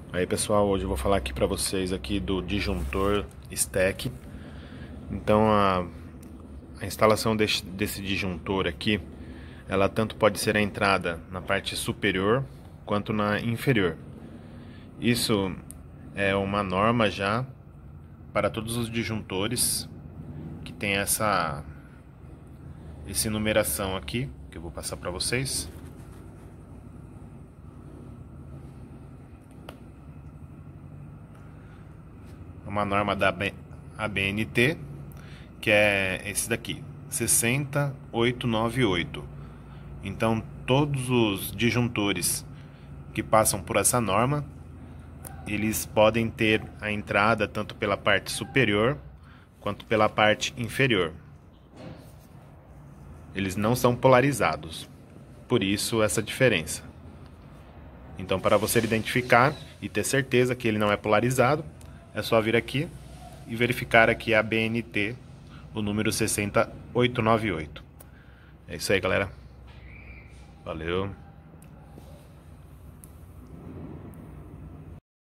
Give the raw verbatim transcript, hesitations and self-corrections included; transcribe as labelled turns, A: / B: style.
A: Aí pessoal, hoje eu vou falar aqui para vocês aqui do disjuntor stack. Então a, a instalação desse, desse disjuntor aqui, ela tanto pode ser a entrada na parte superior quanto na inferior. Isso é uma norma já para todos os disjuntores que tem essa, essa numeração aqui, que eu vou passar para vocês. Uma norma da A B N T, que é esse daqui, seis zero oito nove oito. Então, todos os disjuntores que passam por essa norma, eles podem ter a entrada tanto pela parte superior quanto pela parte inferior. Eles não são polarizados, por isso essa diferença. Então, para você identificar e ter certeza que ele não é polarizado, é só vir aqui e verificar aqui a B N T, o número seis zero oito nove oito. É isso aí, galera. Valeu.